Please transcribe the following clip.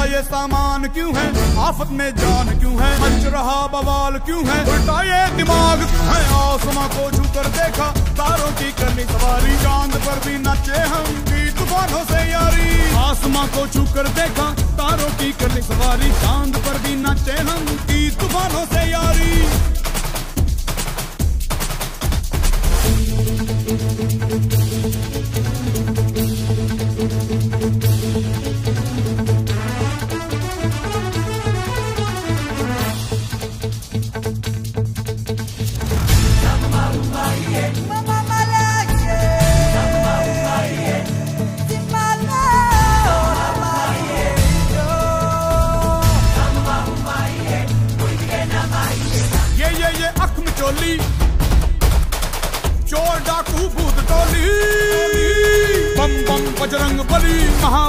ये सामान क्यों है, आफत में जान क्यों है, मच रहा बवाल क्यों है, उल्टा ये दिमाग क्यों है। आसमां को छू कर देखा, तारों की करनी सवारी, चांद पर भी नाचे हम की तूफानों से यारी। आसमां को छू कर देखा, तारों की करनी सवारी, चांद पर भी नाचे हम की तूफानों से यारी। ये अख में चोली, चोर डाकू भूत टोली, बम बम बजरंग बली महा